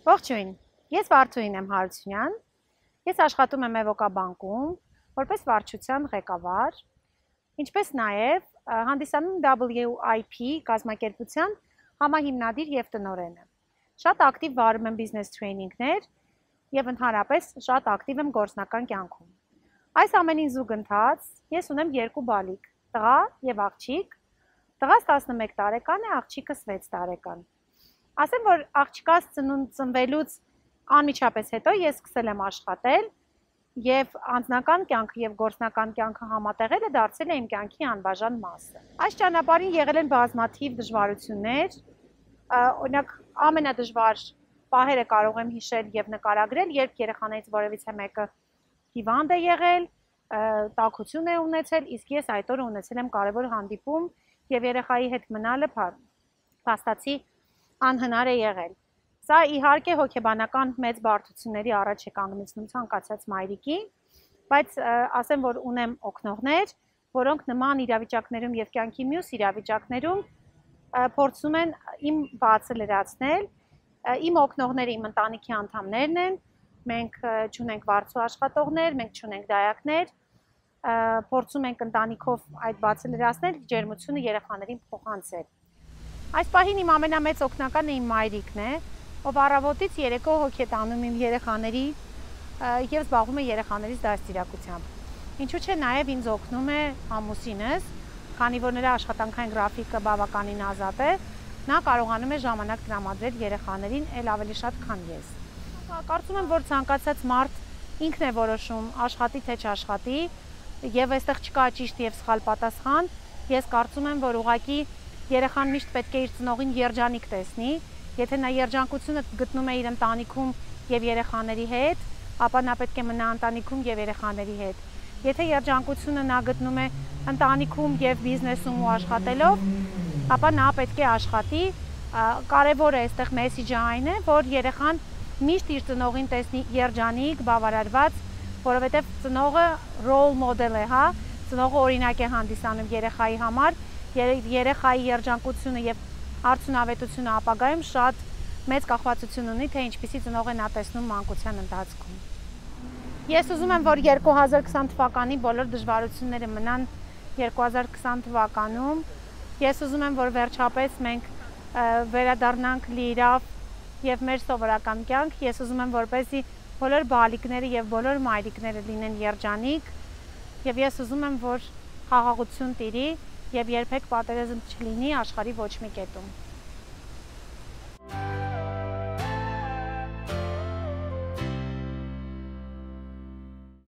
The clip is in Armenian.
Ողջույն, ես Վարդուհին եմ Հարությունյան, ես աշխատում եմ Էվոկաբանկում, որպես վարչության ղեկավար, ինչպես նաև հանդիսանում WIP կազմակերպության համահիմնադիր և տնօրեն եմ։ Շատ ակտիվ վարում եմ բիզնես թրեյնինգներ և ընդհանրապես շատ ակտիվ եմ գործնական կյանքում։ Այս ամենին զուգընթաց ես ունեմ երկու բալիկ, տղա և աղջիկ, տղաս 11 տարեկան է, աղջիկս 6 տարեկան։ Ասեմ, որ աղջկաս ծնվելուց անմիջապես հետո ես սկսել եմ աշխատել և անձնական կյանքը և գործնական կյանքը համատեղելը դարձել է իմ կյանքի անբաժան մասը։ Այս ճանապարհին եղել են բազմաթիվ դժվարություններ, օրինակ ամենադժվար պահերը կարող եմ հիշել և նկարագրել, երբ երեխաներից որևիցե մեկը հիվանդ է եղել, տաքություն է ունեցել, իսկ ես այդ օրը ունեցել եմ կարևոր հանդիպում և երեխայի հետ մնալը փաստացի անհնար է եղել։ Սա իհարկե հոգեբանական մեծ բարդությունների առաջ է կանգնեցնում ցանկացած մայրիկի, բայց ասեմ, որ ունեմ օգնողներ, որոնք նման իրավիճակներում և կյանքի մյուս իրավիճակներում փորձում են իմ բացը լրացնել։ Իմ օգնողները իմ ընտանիքի անդամներն են, մենք չունենք վարձու աշխատողներ, մենք չունենք դայակներ, փորձում ենք ընտանիքով այդ բացը լրացնել, ջերմությունը երեխաներին փոխանցել։ Այս պահին իմ ամենամեծ օգնականը իմ մայրիկն է, ով առավոտից երեկո հոգ է տանում իմ երեխաների և զբաղվում է երեխաներից դաստիարակությամբ։ Ինչու՞ չէ, նաև ինձ օգնում է ամուսինս, քանի որ նրա աշխատանքային գրաֆիկը բավականին ազատ է, նա կարողանում է ժամանակ տրամադրել երեխաներին էլ ավելի շատ, քան ես։ Կարծում եմ, որ ցանկացած մարդ ինքն է որոշում աշխատի թե չաշխատի, եւ այստեղ չկա ճիշտ եւ սխալ պատասխան։ Ես կարծում եմ, որ ուղղակի երեխան միշտ պետք է իր ծնողին երջանիկ տեսնի, եթե նա երջանկությունը գտնում է իր ընտանիքում եւ երեխաների հետ, ապա նա պետք է մնա ընտանիքում եւ երեխաների հետ։ Եթե երջանկությունը նա գտնում է ընտանիքում եւ բիզնեսում ու աշխատելով, ապա նա պետք է աշխատի։ Կարևորը այստեղ մեսիջը այն է, որ երեխան միշտ իր ծնողին տեսնի երջանիկ, բավարարված, որովհետեւ ծնողը role model է, հա, ծնողը օրինակ է հանդիսանում երեխայի համար, երեխայի երջանկությունը եւ արդյունավետությունը ապագայում շատ մեծ կախվածություն ունի, թե ինչպիսի ծնող է նա տեսնում մանկության ընթացքում։ Ես ուզում եմ, որ 2020 թվականի բոլոր դժվարությունները մնան 2020 թվականում։ Ես ուզում եմ, որ վերջապես մենք վերադառնանք լիիրավ եւ մեր սովորական կյանք։ Ես ուզում եմ, որպեսզի բոլոր բալիկները եւ բոլոր մայրիկները լինեն երջանիկ, եւ ես ուզում եմ, որ խաղաղություն տիրի եւ երբեք պատերազմ չլինի աշխարհի ոչ մի կետում։